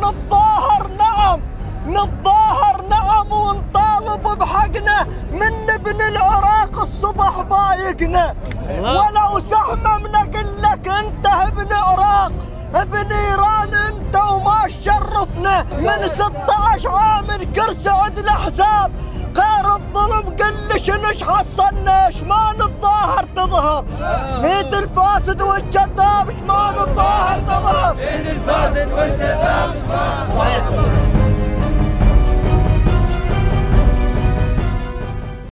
نتظاهر نعم، نتظاهر نعم ونطالب بحقنا من ابن العراق الصبح بايقنا. ولو سحممنا قل لك انت ابن عراق ابن ايران انت وما شرفنا. من 16 عام الكرسي عند الاحزاب غير الظلم قل شنش حصلنا. ايش ما نتظاهر تظهر نيد الفاسد والكذاب، ايش ما نتظاهر تظهر نيد الفاسد والكذاب.